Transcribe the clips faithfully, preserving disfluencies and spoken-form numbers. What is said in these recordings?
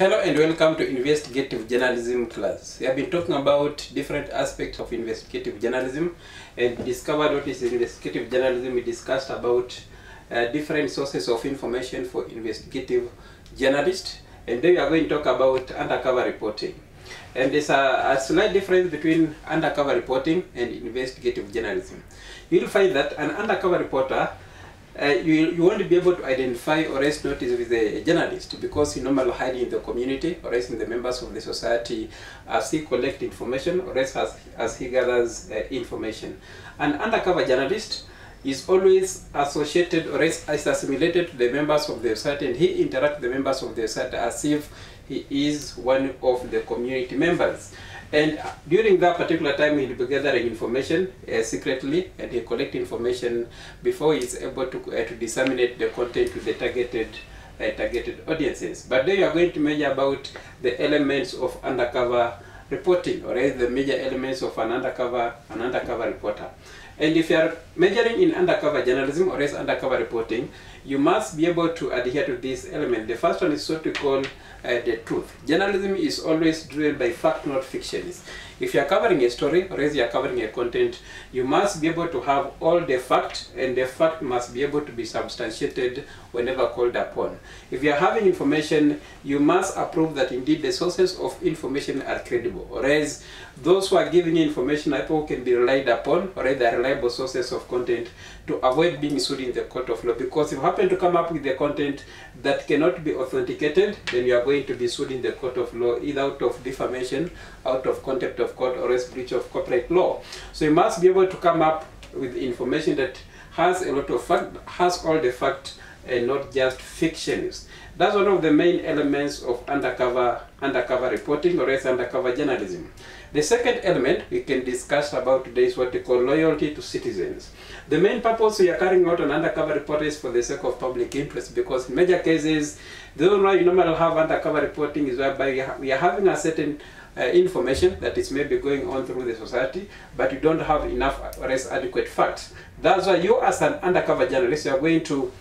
Hello and welcome to Investigative Journalism class. We have been talking about different aspects of investigative journalism and discovered what is investigative journalism. We discussed about uh, different sources of information for investigative journalists, and then we are going to talk about undercover reporting. And there's a, a slight difference between undercover reporting and investigative journalism. You'll find that an undercover reporter Uh, you, you won't be able to identify or raise notice with a journalist because he normally hide in the community or raise in the members of the society as he collects information or raise as, as he gathers uh, information. An undercover journalist is always associated or is assimilated to the members of the society, and he interacts with the members of the society as if he is one of the community members. And during that particular time, he'll be gathering information uh, secretly, and he'll collect information before he's able to, uh, to disseminate the content to the targeted uh, targeted audiences. But then you are going to measure about the elements of undercover reporting, or the major elements of an undercover an undercover reporter. And if you are measuring in undercover journalism or as undercover reporting, you must be able to adhere to this element. The first one is what we call uh, the truth. Journalism is always driven by fact, not fictions. If you are covering a story or as you are covering a content, you must be able to have all the fact, and the fact must be able to be substantiated whenever called upon. If you are having information, you must approve that indeed the sources of information are credible, or as those who are giving you information people can be relied upon, or they are reliable sources of content to avoid being sued in the court of law. Because if you happen to come up with the content that cannot be authenticated, then you are going to be sued in the court of law, either out of defamation, out of contempt of court, or as breach of copyright law. So you must be able to come up with information that has a lot of fact, has all the fact, and not just fictions. That's one of the main elements of undercover undercover reporting, or as undercover journalism. The second element we can discuss about today is what we call loyalty to citizens. The main purpose we are carrying out an undercover report is for the sake of public interest, because in major cases, the reason why you normally have undercover reporting is whereby we, ha we are having a certain uh, information that is maybe going on through the society, but you don't have enough or as adequate facts. That's why you, as an undercover journalist, you are going to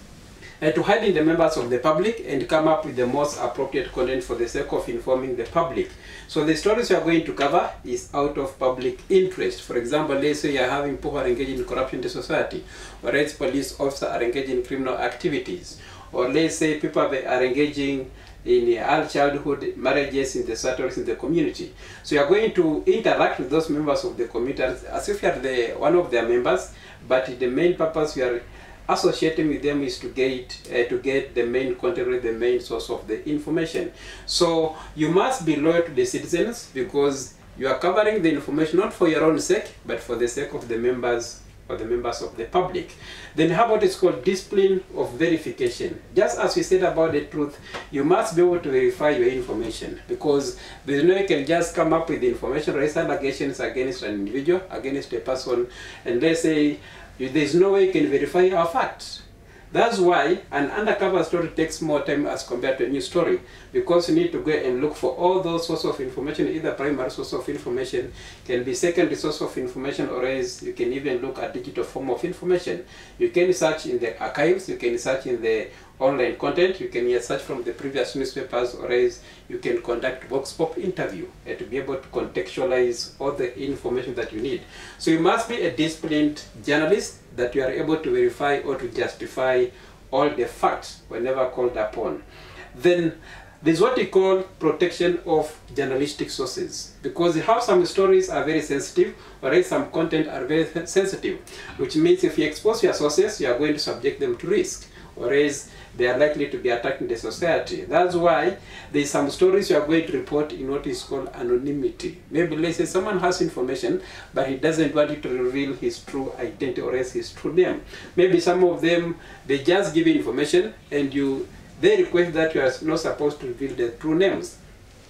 Uh, to hide in the members of the public and come up with the most appropriate content for the sake of informing the public. So the stories you are going to cover is out of public interest. For example, let's say you are having people who are engaged in corruption in the society, or else police officers are engaged in criminal activities, or let's say people are engaging in early childhood marriages in the settlements in the community. So you are going to interact with those members of the community as if you are the, one of their members, but the main purpose you are associating with them is to get uh, to get the main content, the main source of the information. So you must be loyal to the citizens, because you are covering the information not for your own sake, but for the sake of the members or the members of the public. Then how about it's called discipline of verification? Just as we said about the truth, you must be able to verify your information, because there's no you can just come up with the information, raise allegations against an individual, against a person, and let's say there's no way you can verify our facts. That's why an undercover story takes more time as compared to a new story, because you need to go and look for all those sources of information. Either primary source of information, can be secondary source of information, or else you can even look at digital form of information. You can search in the archives, you can search in the online content, you can search from the previous newspapers, or else you can conduct vox pop interview uh, to be able to contextualize all the information that you need. So you must be a disciplined journalist, that you are able to verify or to justify all the facts whenever called upon. Then there's what we call protection of journalistic sources, because how some stories are very sensitive, or else some content are very sensitive, which means if you expose your sources, you are going to subject them to risk, or else they are likely to be attacked in the society. That's why there's some stories you are going to report in what is called anonymity. Maybe let's say someone has information, but he doesn't want you to reveal his true identity or else his true name. Maybe some of them, they just give you information, and you they request that you are not supposed to reveal the true names.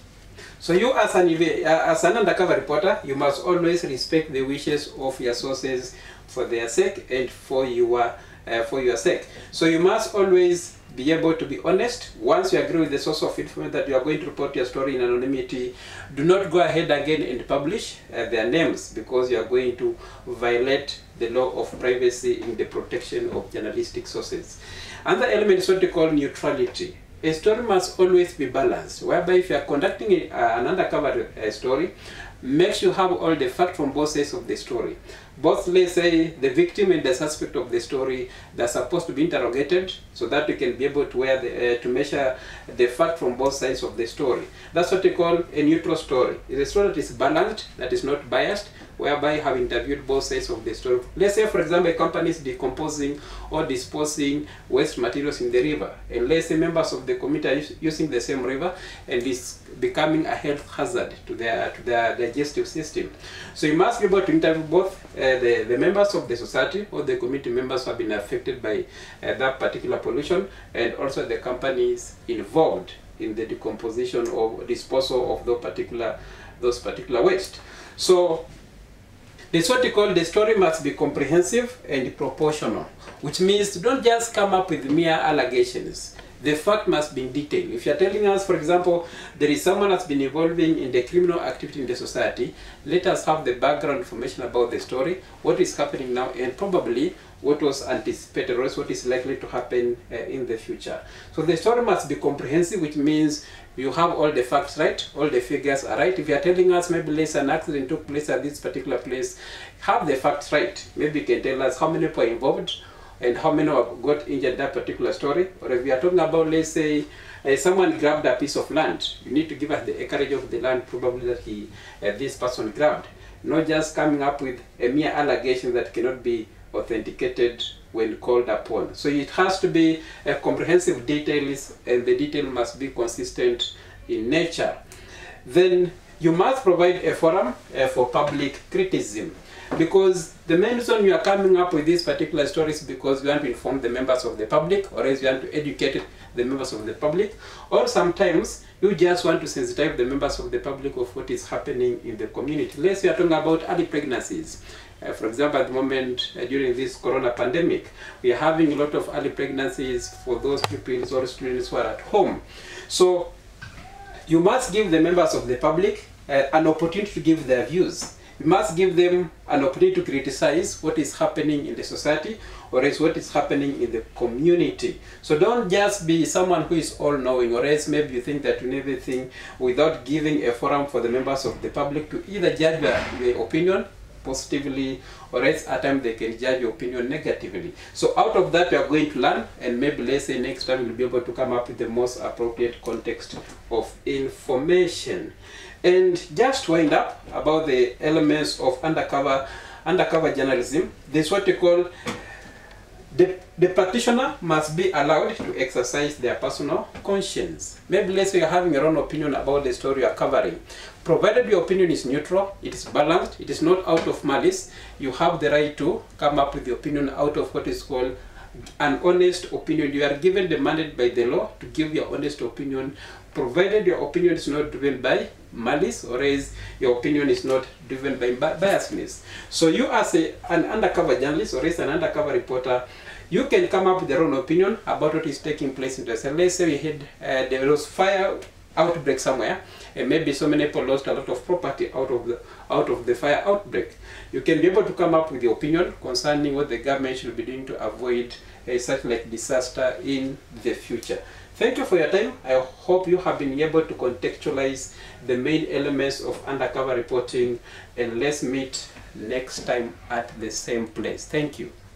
So you, as an, uh, as an undercover reporter, you must always respect the wishes of your sources for their sake and for your Uh, for your sake. So you must always be able to be honest. Once you agree with the source of information that you are going to report your story in anonymity, do not go ahead again and publish uh, their names, because you are going to violate the law of privacy in the protection of journalistic sources. Another element is what we call neutrality. a story must always be balanced, whereby if you are conducting a, uh, an undercover uh, story, make sure you have all the facts from both sides of the story. Both, let's say, the victim and the suspect of the story, they're supposed to be interrogated so that you can be able to, wear the, uh, to measure the fact from both sides of the story. That's what we call a neutral story. It's a story that is balanced, that is not biased, whereby you have interviewed both sides of the story. Let's say, for example, a company is decomposing or disposing waste materials in the river, and let's say members of the community are using the same river, and it's becoming a health hazard to their to their digestive system. So you must be able to interview both uh, the, the members of the society or the community members who have been affected by uh, that particular pollution, and also the companies involved in the decomposition or disposal of those particular those particular waste. So this what we call the story must be comprehensive and proportional, which means don't just come up with mere allegations. The fact must be in detail. If you're telling us, for example, there is someone that's been involving in the criminal activity in the society, let us have the background information about the story, what is happening now, and probably what was anticipated or what is likely to happen uh, in the future. So the story must be comprehensive, which means you have all the facts right, all the figures are right. If you are telling us maybe less an accident took place at this particular place, have the facts right. Maybe you can tell us how many people are involved and how many have got injured in that particular story. Or if we are talking about, let's say, uh, someone grabbed a piece of land, you need to give us the acreage of the land probably that he, uh, this person grabbed. Not just coming up with a mere allegation that cannot be authenticated when called upon. So it has to be a comprehensive details, and the detail must be consistent in nature. Then you must provide a forum uh, for public criticism, because the main reason you are coming up with these particular stories is because you want to inform the members of the public, or else you want to educate the members of the public, or sometimes you just want to sensitize the members of the public of what is happening in the community. Let's say you are talking about early pregnancies. Uh, for example, at the moment, uh, during this corona pandemic, we are having a lot of early pregnancies for those pupils or students who are at home. So you must give the members of the public uh, an opportunity to give their views. You must give them an opportunity to criticize what is happening in the society, or else what is happening in the community. So don't just be someone who is all-knowing, or else maybe you think that you know everything, without giving a forum for the members of the public to either judge your, your opinion positively, or else at times they can judge your opinion negatively. So out of that you are going to learn, and maybe let's say next time you'll be able to come up with the most appropriate context of information. And just to wind up about the elements of undercover undercover journalism, this is what we call the, the practitioner must be allowed to exercise their personal conscience. Maybe let's say you're having your own opinion about the story you're covering. Provided your opinion is neutral, it is balanced, it is not out of malice, you have the right to come up with the opinion out of what is called an honest opinion. You are given the mandate by the law to give your honest opinion, provided your opinion is not driven by malice, or else your opinion is not driven by biasness. So you as a, an undercover journalist, or as an undercover reporter, you can come up with your own opinion about what is taking place in the cell. Let's say we had uh, there was fire outbreak somewhere, and maybe so many people lost a lot of property out of the out of the fire outbreak. You can be able to come up with the opinion concerning what the government should be doing to avoid a such like disaster in the future. Thank you for your time. I hope you have been able to contextualize the main elements of undercover reporting, and let's meet next time at the same place. Thank you.